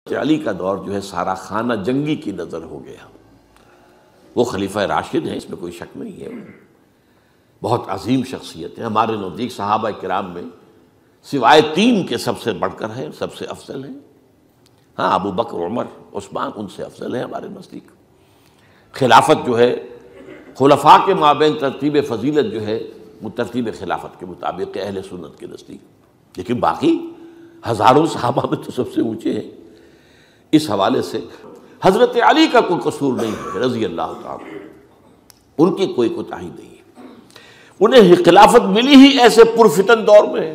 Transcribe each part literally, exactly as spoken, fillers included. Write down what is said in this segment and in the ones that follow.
علی کا دور جو ہے سارا خانہ جنگی کی نظر ہو گیا. وہ خلیفہ راشد ہیں، اس میں کوئی شک نہیں ہے، بہت عظیم شخصیت ہے. ہمارے نزدیک صحابہ کرام میں سوائے تین کے سب سے بڑھ کر ہیں، سب سے افضل ہیں. ہاں ابو بکر، عمر، عثمان ان سے افضل ہیں ہمارے نزدیک. خلافت جو ہے خلفاء کے مابین ترتیب فضیلت جو ہے وہ ترتیب خلافت کے مطابق اہل سنت کے نزدیک، لیکن باقی ہزاروں صحابہ میں تو سب سے اونچے ہیں. اس حوالے سے حضرت علی کا کوئی قصور نہیں ہے رضی اللہ تعالیٰ، ان کی کوئی کوتاہی نہیں ہے. انہیں خلافت ملی ہی ایسے پرفتن دور میں ہے.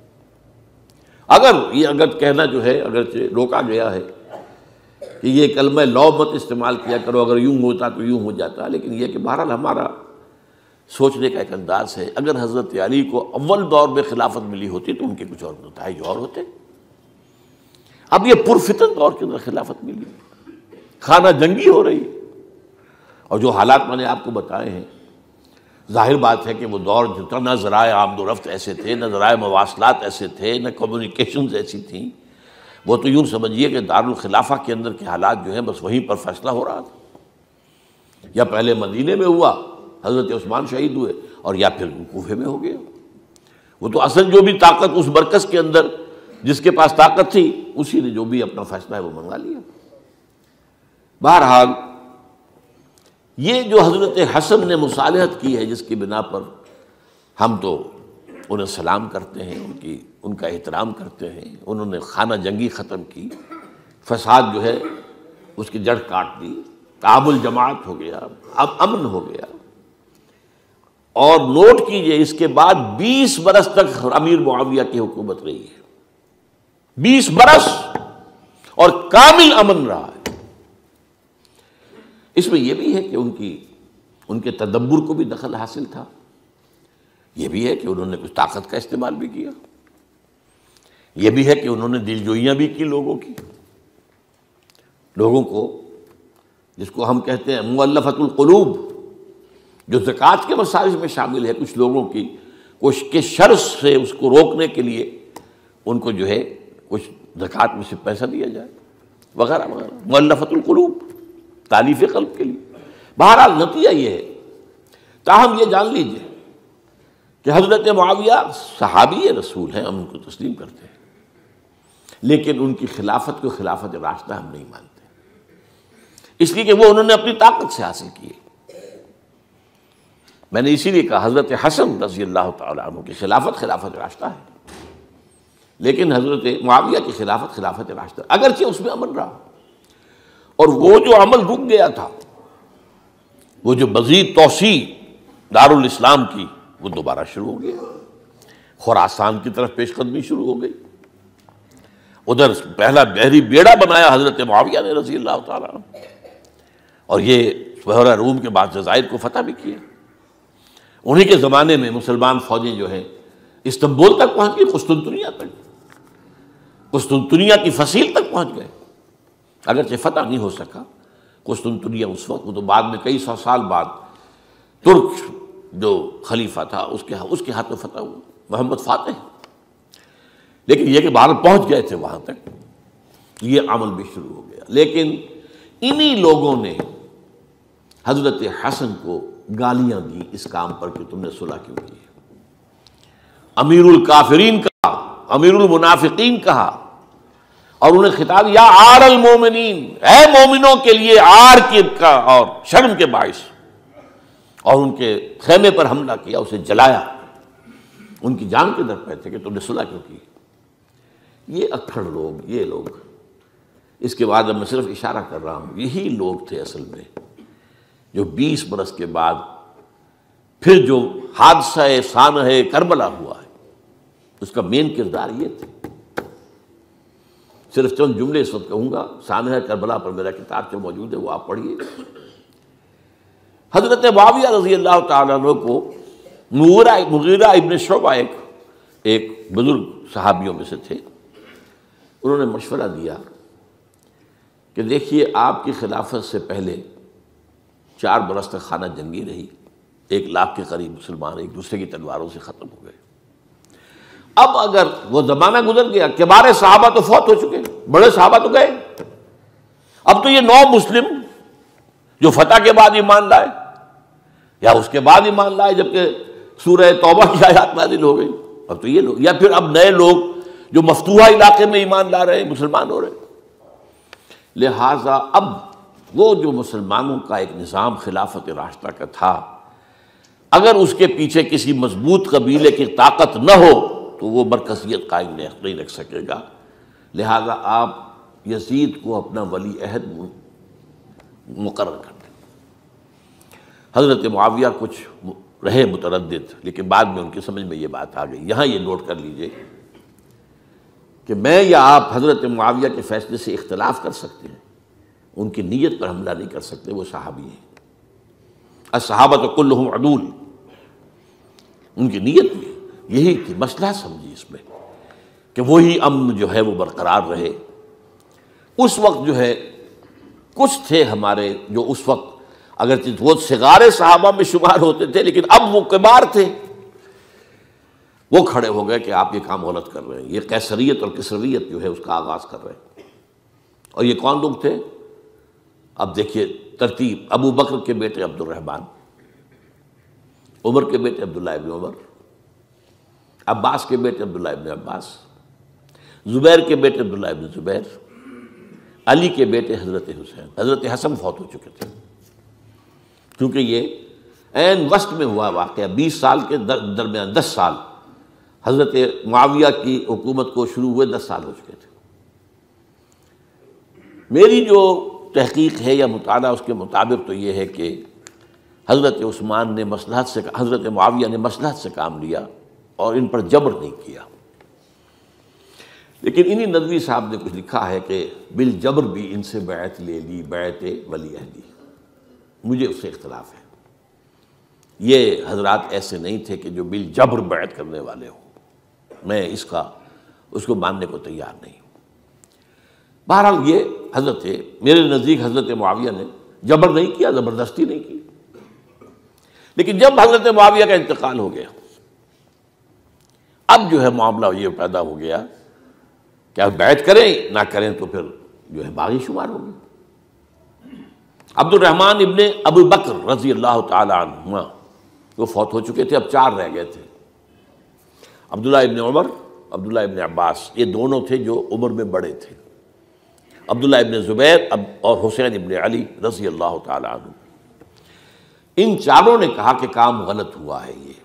اگر یہ اگر کہنا جو ہے اگرچہ روکا گیا ہے کہ یہ کلمہ لو مت استعمال کیا کرو، اگر یوں ہوتا تو یوں ہو جاتا، لیکن یہ کہ بہرحال ہمارا سوچنے کا ایک انداز ہے. اگر حضرت علی کو اول دور میں خلافت ملی ہوتی تو ان کے کچھ اور نتائج اور ہوتے. اب یہ پرفتن دور کے اندر خلافت ملی، خانہ جنگی ہو رہی، اور جو حالات میں نے آپ کو بتائے ہیں، ظاہر بات ہے کہ وہ دور جتنا نہ ذرائع آمد و رفت ایسے تھے، نہ ذرائع مواصلات ایسے تھے، نہ کمیونیکیشنز ایسی تھیں. وہ تو یوں سمجھیے کہ دارالخلافہ کے اندر کے حالات جو ہیں بس وہیں پر فیصلہ ہو رہا تھا. یا پہلے مدینے میں ہوا، حضرت عثمان شہید ہوئے، اور یا پھر کوفے میں ہو گیا. وہ تو اصل جو بھی طاقت اس مرکز کے اندر جس کے پاس طاقت تھی، اسی نے جو بھی اپنا فیصلہ ہے وہ منگوا لیا. بہرحال یہ جو حضرت حسن نے مصالحت کی ہے، جس کی بنا پر ہم تو انہیں سلام کرتے ہیں، ان کی ان کا احترام کرتے ہیں. انہوں نے خانہ جنگی ختم کی، فساد جو ہے اس کی جڑ کاٹ دی، تعامل جماعت ہو گیا، اب امن ہو گیا. اور نوٹ کیجئے اس کے بعد بیس برس تک امیر معاویہ کی حکومت رہی ہے. بیس برس اور کامل امن رہا ہے. اس میں یہ بھی ہے کہ ان کی ان کے تدبر کو بھی دخل حاصل تھا. یہ بھی ہے کہ انہوں نے کچھ طاقت کا استعمال بھی کیا. یہ بھی ہے کہ انہوں نے دل جوئیاں بھی کی لوگوں کی، لوگوں کو جس کو ہم کہتے ہیں مؤلفۃ القلوب، جو زکوٰۃ کے مسائل میں شامل ہے. کچھ لوگوں کی کچھ کے شر سے اس کو روکنے کے لیے ان کو جو ہے کچھ زکوٰۃ میں سے پیسہ دیا جائے وغیرہ وغیرہ، مؤلفۃ القلوب، تالیف قلب کے لیے. بہرحال نتیجہ یہ ہے. تاہم یہ جان لیجئے کہ حضرت معاویہ صحابی رسول ہیں، ہم ان کو تسلیم کرتے ہیں، لیکن ان کی خلافت کو خلافت راشدہ ہم نہیں مانتے، اس لیے کہ وہ انہوں نے اپنی طاقت سے حاصل کی. میں نے اسی لیے کہا حضرت حسن رضی اللہ تعالیٰ عنہ کی خلافت خلافت راشدہ ہے، لیکن حضرت معاویہ کی خلافت خلافت راشدہ، اگرچہ اس میں امن رہا. اور وہ جو عمل رک گیا تھا، وہ جو مزید توسیع دارالاسلام کی، وہ دوبارہ شروع ہو گیا. خراسان کی طرف پیش قدمی شروع ہو گئی. ادھر پہلا بحری بیڑا بنایا حضرت معاویہ نے رضی اللہ تعالیٰ عنہ، اور یہ بحیرہ روم کے بعد جزائر کو فتح بھی کیا. انہی کے زمانے میں مسلمان فوجیں جو ہیں استنبول تک پہنچ گئی، قسطنطنیہ تک، قسطنطنیہ کی فصیل تک پہنچ گئے. اگرچہ فتح نہیں ہو سکا قسطنطنیہ اس وقت، وہ تو بعد میں کئی سو سال بعد ترک جو خلیفہ تھا اس کے اس کے ہاتھ میں فتح ہوا، محمد فاتح. لیکن یہ کہ باہر پہنچ گئے تھے وہاں تک، یہ عمل بھی شروع ہو گیا. لیکن انہی لوگوں نے حضرت حسن کو گالیاں دی اس کام پر کہ تم نے صلح کیوں کی. امیر الکافرین کہا، امیر المنافقین کہا، اور انہیں خطاب یا آر المومنین، اے مومنوں کے لیے آر کی کا اور شرم کے باعث، اور ان کے خیمے پر حملہ کیا، اسے جلایا. ان کی جان کے در پہ تھے کہ تم نے صلح کیوں کی. یہ اکھڑ لوگ، یہ لوگ، اس کے بعد اب میں صرف اشارہ کر رہا ہوں، یہی لوگ تھے اصل میں جو بیس برس کے بعد پھر جو حادثہ سانحہ کربلا ہوا ہے اس کا مین کردار یہ تھے. صرف چند جملے اس وقت کہوں گا. سانحہ کربلا پر میرا کتاب جو موجود ہے وہ آپ پڑھیے. حضرت معاویہ رضی اللہ تعالیٰ عنہ کو مغیرہ مغیرہ ابن شعبہ ایک ایک بزرگ صحابیوں میں سے تھے، انہوں نے مشورہ دیا کہ دیکھیے آپ کی خلافت سے پہلے چار برس تک خانہ جنگی رہی، ایک لاکھ کے قریب مسلمان ایک دوسرے کی تلواروں سے ختم ہو گئے. اب اگر وہ زمانہ گزر گیا، کبار صحابہ تو فوت ہو چکے، بڑے صحابہ تو گئے، اب تو یہ نو مسلم جو فتح کے بعد ایمان لائے یا اس کے بعد ایمان لائے جبکہ سورہ توبہ کی آیات نازل ہو گئی، اب تو یہ لوگ، یا پھر اب نئے لوگ جو مفتوحہ علاقے میں ایمان لا رہے ہیں، مسلمان ہو رہے ہیں۔ لہٰذا اب وہ جو مسلمانوں کا ایک نظام خلافت راشدہ کا تھا، اگر اس کے پیچھے کسی مضبوط قبیلے کی طاقت نہ ہو تو وہ مرکزیت قائم نہیں رکھ سکے گا۔ لہذا آپ یزید کو اپنا ولی عہد مقرر کر دیں۔ حضرت معاویہ کچھ رہے متردد، لیکن بعد میں ان کی سمجھ میں یہ بات آ گئی۔ یہاں یہ نوٹ کر لیجئے کہ میں یا آپ حضرت معاویہ کے فیصلے سے اختلاف کر سکتے ہیں، ان کی نیت پر حملہ نہیں کر سکتے، وہ صحابی ہیں۔ الصحابۃ کلہم عدول، ان کی نیت بھی یہی تھی، مسئلہ سمجھی اس میں کہ وہی امن جو ہے وہ برقرار رہے۔ اس وقت جو ہے کچھ تھے ہمارے جو اس وقت اگرچہ وہ صغار صحابہ میں شمار ہوتے تھے، لیکن اب وہ کبار تھے، وہ کھڑے ہو گئے کہ آپ یہ کام غلط کر رہے ہیں، یہ قیصریت اور کسرویت جو ہے اس کا آغاز کر رہے ہیں۔ اور یہ کون لوگ تھے؟ اب دیکھیے ترتیب، ابو بکر کے بیٹے عبد الرحمن، عمر کے بیٹے عبداللہ ابن عمر، عباس کے بیٹے عبداللہ ابن عباس، زبیر کے بیٹے عبداللہ ابن زبیر، علی کے بیٹے حضرت حسین۔ حضرت حسن فوت ہو چکے تھے کیونکہ یہ عین وسط میں ہوا واقعہ، بیس سال کے درمیان، دس سال حضرت معاویہ کی حکومت کو شروع ہوئے، دس سال ہو چکے تھے۔ میری جو تحقیق ہے یا مطالعہ اس کے مطابق تو یہ ہے کہ حضرت عثمان نے مصلحت سے، حضرت معاویہ نے مصلحت سے کام لیا اور ان پر جبر نہیں کیا۔ لیکن انہی ندوی صاحب نے کچھ لکھا ہے کہ بالجبر بھی ان سے بیعت لے لی، بیعت ولی عہدی۔ مجھے اس سے اختلاف ہے، یہ حضرات ایسے نہیں تھے کہ جو بالجبر بیعت کرنے والے ہوں، میں اس کا اس کو ماننے کو تیار نہیں ہوں۔ بہرحال یہ حضرت میرے نزدیک حضرت معاویہ نے جبر نہیں کیا، زبردستی نہیں کی، لیکن جب حضرت معاویہ کا انتقال ہو گیا، اب جو ہے معاملہ یہ پیدا ہو گیا کہ اب بیعت کریں نہ کریں تو پھر جو ہے باغی شمار ہوگی۔ عبد الرحمن ابن ابو بکر رضی اللہ تعالی عنہما وہ فوت ہو چکے تھے، اب چار رہ گئے تھے، عبداللہ ابن عمر، عبداللہ ابن عباس، یہ دونوں تھے جو عمر میں بڑے تھے، عبداللہ ابن زبیر اور حسین ابن علی رضی اللہ تعالی عنہ۔ ان چاروں نے کہا کہ کام غلط ہوا ہے یہ،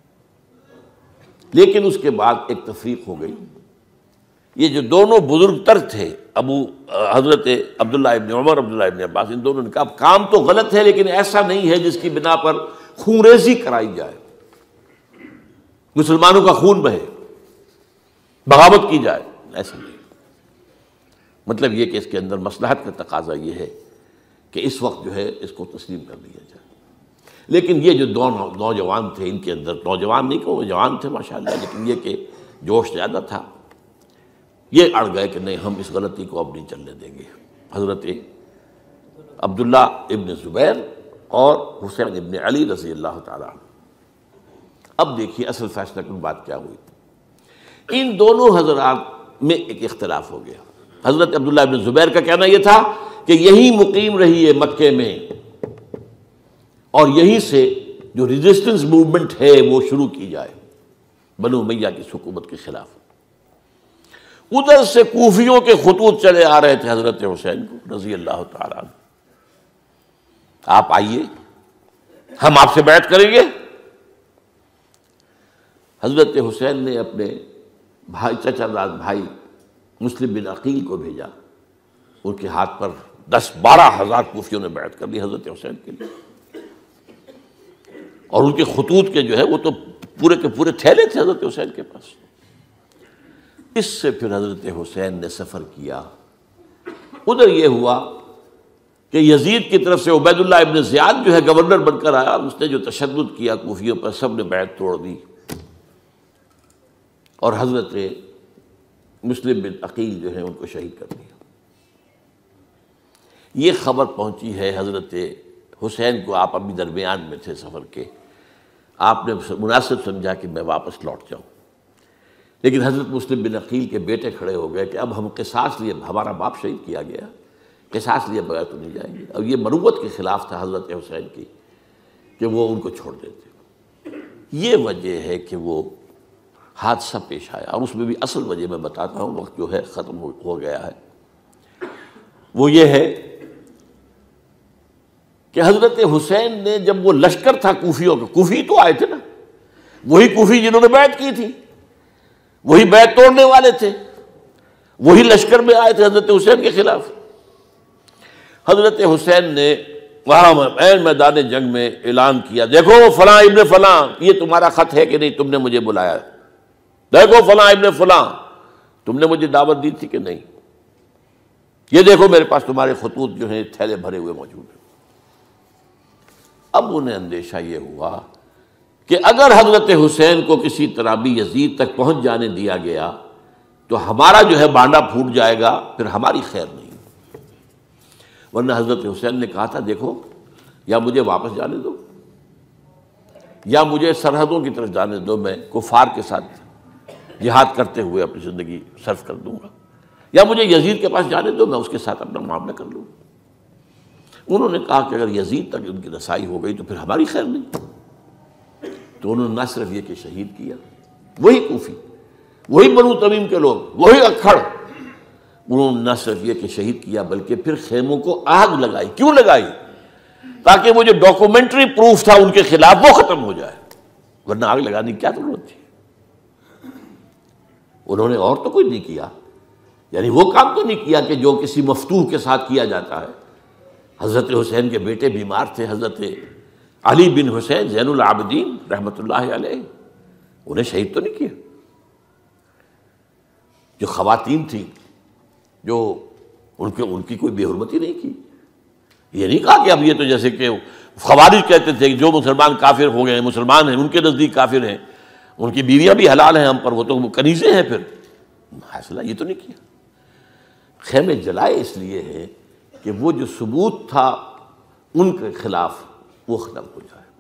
لیکن اس کے بعد ایک تفریق ہو گئی۔ یہ جو دونوں بزرگ تر تھے، ابو حضرت عبداللہ ابن عمر، عبداللہ ابن عباس، ان دونوں نے کہا کام تو غلط ہے لیکن ایسا نہیں ہے جس کی بنا پر خونریزی کرائی جائے، مسلمانوں کا خون بہے، بغاوت کی جائے، ایسا نہیں۔ مطلب یہ کہ اس کے اندر مصلحت کا تقاضا یہ ہے کہ اس وقت جو ہے اس کو تسلیم کر دیا جائے۔ لیکن یہ جو دو نوجوان تھے، ان کے اندر، نوجوان نہیں کہ وہ جوان تھے ماشاءاللہ، لیکن یہ کہ جوش زیادہ تھا، یہ اڑ گئے کہ نہیں ہم اس غلطی کو اب نہیں چلنے دیں گے۔ حضرت عبداللہ ابن زبیر اور حسین ابن علی رضی اللہ تعالیٰ عنہ۔ اب دیکھیے اصل فیصلہ کن بات کیا ہوئی، ان دونوں حضرات میں ایک اختلاف ہو گیا۔ حضرت عبداللہ ابن زبیر کا کہنا یہ تھا کہ یہی مقیم رہیے مکے میں اور یہیں سے جو ریزسٹنس موومنٹ ہے وہ شروع کی جائے بنو امیہ کی حکومت کے خلاف۔ ادھر سے کوفیوں کے خطوط چلے آ رہے تھے حضرت حسین کو رضی اللہ تعالیٰ عنہ، آپ آئیے ہم آپ سے بیعت کریں گے۔ حضرت حسین نے اپنے بھائی، چچا داد بھائی مسلم بن عقیل کو بھیجا، ان کے ہاتھ پر دس بارہ ہزار کوفیوں نے بیعت کر لی حضرت حسین کے لیے، اور ان کے خطوط کے جو ہے وہ تو پورے کے پورے تھیلے تھے حضرت حسین کے پاس۔ اس سے پھر حضرت حسین نے سفر کیا، ادھر یہ ہوا کہ یزید کی طرف سے عبید اللہ ابن زیاد جو ہے گورنر بن کر آیا، اس نے جو تشدد کیا کوفیوں پر، سب نے بیعت توڑ دی، اور حضرت مسلم بن عقیل جو ہے ان کو شہید کر دیا۔ یہ خبر پہنچی ہے حضرت حسین کو، آپ ابھی درمیان میں تھے سفر کے، آپ نے مناسب سمجھا کہ میں واپس لوٹ جاؤں، لیکن حضرت مسلم بن عقیل کے بیٹے کھڑے ہو گئے کہ اب ہم قصاص لیے، ہمارا باپ شہید کیا گیا، قصاص لیے بغیر تو نہیں جائیں گے۔ اور یہ مروت کے خلاف تھا حضرت حسین کی کہ وہ ان کو چھوڑ دیتے۔ یہ وجہ ہے کہ وہ حادثہ پیش آیا، اور اس میں بھی اصل وجہ میں بتاتا ہوں، وقت جو ہے ختم ہو گیا ہے۔ وہ یہ ہے کہ حضرت حسین نے جب وہ لشکر تھا کوفیوں کا، کوفی تو آئے تھے نا، وہی کوفی جنہوں نے بیعت کی تھی، وہی بیعت توڑنے والے تھے، وہی لشکر میں آئے تھے حضرت حسین کے خلاف۔ حضرت حسین نے وہاں عین میدان جنگ میں اعلان کیا، دیکھو فلاں ابن فلاں، یہ تمہارا خط ہے کہ نہیں، تم نے مجھے بلایا، دیکھو فلاں ابن فلاں، تم نے مجھے دعوت دی تھی کہ نہیں، یہ دیکھو میرے پاس تمہارے خطوط جو ہیں تھیلے بھرے ہوئے موجود ہیں۔ اب انہیں اندیشہ یہ ہوا کہ اگر حضرت حسین کو کسی طرح بھی یزید تک پہنچ جانے دیا گیا تو ہمارا جو ہے بانڈا پھوٹ جائے گا، پھر ہماری خیر نہیں۔ ورنہ حضرت حسین نے کہا تھا دیکھو یا مجھے واپس جانے دو، یا مجھے سرحدوں کی طرف جانے دو، میں کفار کے ساتھ جہاد کرتے ہوئے اپنی زندگی صرف کر دوں گا، یا مجھے یزید کے پاس جانے دو، میں اس کے ساتھ اپنا معاملہ کر لوں۔ انہوں نے کہا کہ اگر یزید تک ان کی رسائی ہو گئی تو پھر ہماری خیر نہیں۔ تو انہوں نے نہ صرف یہ کہ شہید کیا، وہی کوفی، وہی بنو تمیم کے لوگ، وہی اکھڑ، انہوں نے نہ صرف یہ کہ شہید کیا بلکہ پھر خیموں کو آگ لگائی۔ کیوں لگائی؟ تاکہ وہ جو ڈاکومنٹری پروف تھا ان کے خلاف وہ ختم ہو جائے، ورنہ آگ لگانے کی کیا ضرورت تھی؟ انہوں نے اور تو کوئی نہیں کیا، یعنی وہ کام تو نہیں کیا کہ جو کسی مفتوح کے ساتھ کیا جاتا ہے۔ حضرت حسین کے بیٹے بیمار تھے، حضرت علی بن حسین زین العابدین رحمۃ اللہ علیہ، انہیں شہید تو نہیں کیا۔ جو خواتین تھیں جو ان کے ان کی کوئی بے حرمتی نہیں کی۔ یہ نہیں کہا کہ اب یہ تو جیسے کہ خوارج کہتے تھے کہ جو مسلمان کافر ہو گئے ہیں، مسلمان ہیں، ان کے نزدیک کافر ہیں، ان کی بیویاں بھی حلال ہیں ہم پر، وہ تو کنیزیں ہیں، پھر حاصلہ یہ تو نہیں کیا۔ خیمے جلائے اس لیے ہے کہ وہ جو ثبوت تھا ان کے خلاف وہ ختم ہو جائے۔